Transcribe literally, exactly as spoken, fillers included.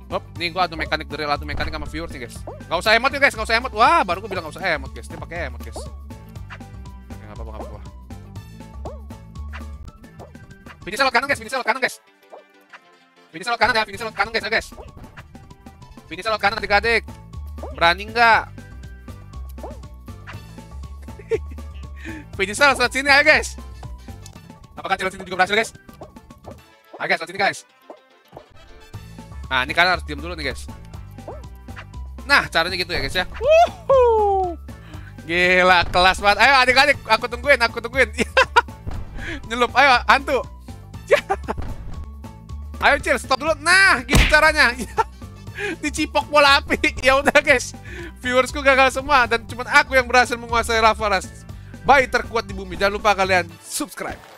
Hop, nih gua adu mekanik dari adu mekanik sama viewers nih guys. Gak usah emot ya guys, gak usah emot. Wah, baru gua bilang gak usah emot guys. Dia pakai emot guys. Oke, gak apa-apa, gak apa-apa. Finisher lewat kanan guys, finisher lewat kanan guys. Finisher lewat kanan ya, finisher lewat kanan guys ya guys. Finisher lewat kanan adik-adik. Berani nggak? Finisher lewat sini ayo guys. Apakah lewat sini juga berhasil guys? Ayo guys, lewat sini guys. Nah, ini kalian harus diam dulu nih guys. Nah, caranya gitu ya guys ya. Wuhu. Gila, kelas banget. Ayo adik-adik, aku tungguin, aku tungguin. Nyelup, ayo hantu. Ayo Cil, stop dulu. Nah, gitu caranya. Dicipok bola api. Ya udah guys, viewersku gagal semua dan cuma aku yang berhasil menguasai Lava Rush, bayi terkuat di bumi. Jangan lupa kalian subscribe.